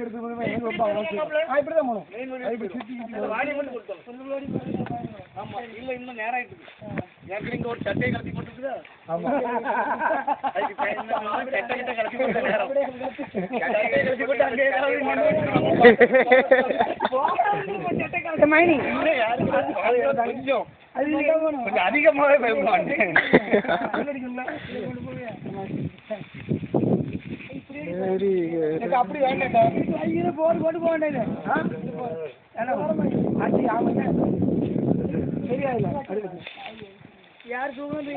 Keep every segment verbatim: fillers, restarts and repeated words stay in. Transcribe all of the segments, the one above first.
எடுத்து எங்க வைப்பாங்க இப்படிதான் போகணும். வாடி மட்டும் கொடுத்தோம். ஆமா இல்ல இன்னும் நேரம் ஆயிட்டு ஏற்கனவே இங்க ஒரு சட்டையை கலத்தி போட்டுருக்குதா? ஆமா சட்டை கிட்ட கலத்தி போட்ட நேரம் சட்டை கலத்தி போட்டு அங்கே கொஞ்சம் கொஞ்சம் அதிகமாவே பயப்படுவாங்க. அப்படி வேண்டாம் போட்டு போட்டு போக வேண்டாம். யார்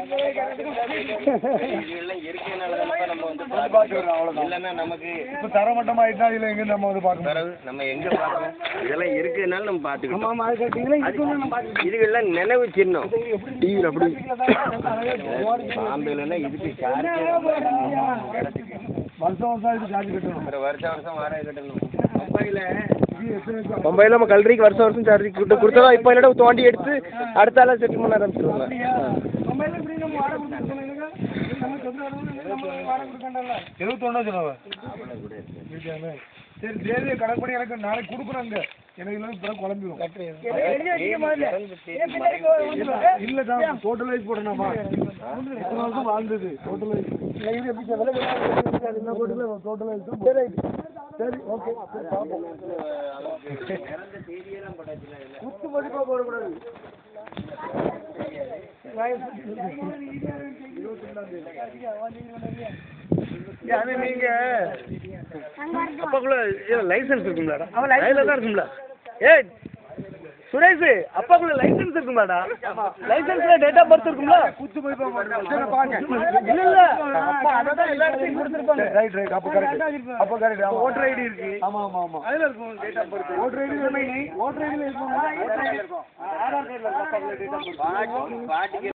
நமக்கு இப்ப தரமட்டமா ஆயிட்டா இல்ல எங்க நம்ம வந்து பாக்கணும். நம்ம எங்க பாக்கணும் இதெல்லாம் இருக்குனால நம்ம பாத்துக்கிட்டோம். இதுக்கெல்லாம் நினைவு சின்னம் டிவில அப்படி பாம்பேல இதுக்கு வருஷம் வருஷம் இது சார்ஜ் கட்டணும். வருஷம் வருஷம் வாடகை கட்டணும். மும்பைல மும்பையில் நம்ம கல்லறைக்கு வருஷம் வருஷம் சார்ஜ் கிட்ட கொடுத்தா இப்போ என்னோட தோண்டி எடுத்து அடுத்த ஆளாக செட்டில் பண்ண ஆரம்பிச்சிருவாங்க. எழுபத்தொன்னா சொன்னாங்க. சரி தேதியை கணக்கு பண்ணி எனக்கு நாளைக்கு கொடுக்குறாங்க. எனக்கு இல்லை இப்போ குழம்பிடும். இல்லை தான் டோட்டல் வைஸ் போடணுமா? எத்தனை வருஷம் வாழ்ந்தது டோட்டல் வைஸ் டோட்டல் வைஸ் சரி சரி ஓகே குத்து மதிப்பாக போடக்கூடாது. நீங்க அப்பாக்குள்ள லைசன்ஸ் இருக்குங்களா? தான் இருக்குங்களா? ஏ சுரேஷ் அப்பாக்குள்ள லைசன்ஸ் இருக்குமாடா? லைசன்ஸ்ல டேட் ஆஃப் பர்த் இருக்குங்களா? குத்து போய் இல்ல இல்ல அப்பா அதான் எல்லா இடத்தையும் கொடுத்துருப்பாங்க. ரைட் ரைட் அப்ப கரெக்ட் அப்ப கரெக்ட். ஓட்டர் ஐடி இருக்கு. ஆமா ஆமா ஆமா அதுல இருக்கும் date of birth. Voter ID voter ஐடில இருக்கும். ஆதார் கார்டுல இருக்கும். Date of birth